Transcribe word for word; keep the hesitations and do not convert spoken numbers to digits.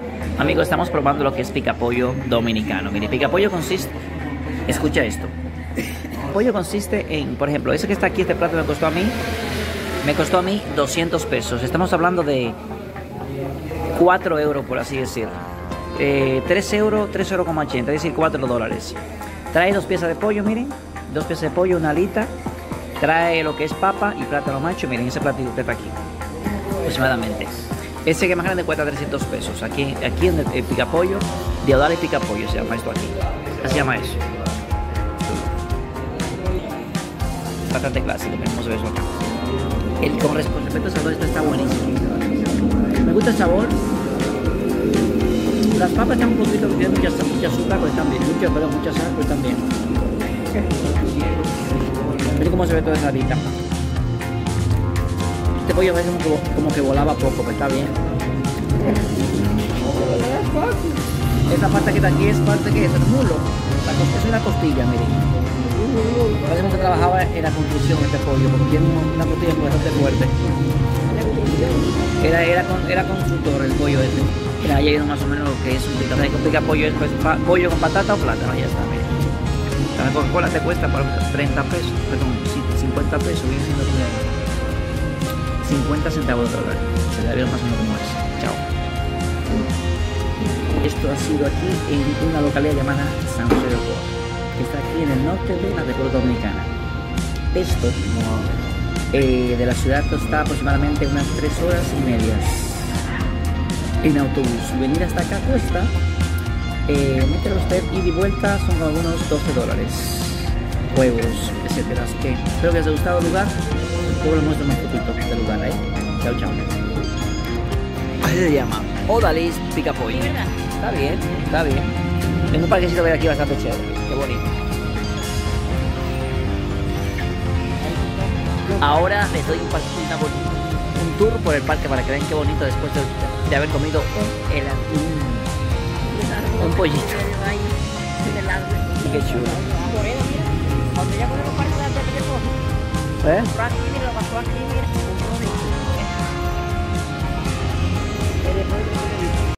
Amigos, estamos probando lo que es picapollo dominicano. Mire, picapollo consiste... Escucha esto. Pollo consiste en, por ejemplo, ese que está aquí, este plato me costó a mí, me costó a mí doscientos pesos. Estamos hablando de cuatro euros, por así decir. Eh, tres euros, tres euros con ochenta, es decir, cuatro dólares. Trae dos piezas de pollo, miren. Dos piezas de pollo, una alita. Trae lo que es papa y plátano macho. Miren, ese platito que está aquí. Aproximadamente. Ese que es más grande cuesta trescientos pesos. Aquí, aquí en el, el picapollo, diaudal y picapollo se llama esto aquí. Así se llama eso. Bastante clásico, vamos a ver eso acá. El, con respecto al sabor, este está buenísimo. Me gusta el sabor. Las papas están un poquito, tienen mucha, mucha azúcar, pero están bien. Mucha, pero mucha sal, pero están bien. Miren cómo se ve toda esa alita. Este pollo parece como que, como que volaba poco, pero está bien. Esta parte que está aquí es parte que es el mulo. Es una costilla, miren. Parece que trabajaba en la construcción este pollo, porque tiene una costilla bastante fuerte. Era, era, era constructor el pollo este. Mira, ahí hay más o menos lo que es un pica, un pica pollo, es pues, pa, pollo con patata o plátano, ya está, miren. La Coca-Cola te cuesta por treinta pesos, perdón, cincuenta pesos, viene siendo como cincuenta centavos de dólar. Se le ve más o menos como es. Chao. Esto ha sido aquí en una localidad llamada San José de Ocoa, que está aquí en el norte de la República Dominicana. Esto eh, de la ciudad está aproximadamente unas tres horas y media en autobús. Venir hasta acá cuesta, eh, mételo usted ida y vuelta, son algunos doce dólares, huevos, etcétera. Así que espero que les haya gustado el lugar. Luego les muestro más fotitos del lugar ahí. Chao, chao. Así se llama Odalis Picapollo. Está bien, está bien. Tengo un parquecito de aquí bastante chévere. Qué bonito. Ahora les doy un, una, un tour por el parque para que vean qué bonito después de, de haber comido un, helado, un, un pollito. Y qué chulo. Cuando ya ponemos parte de la ¿Eh? aquí, mira, lo pasó aquí, mira.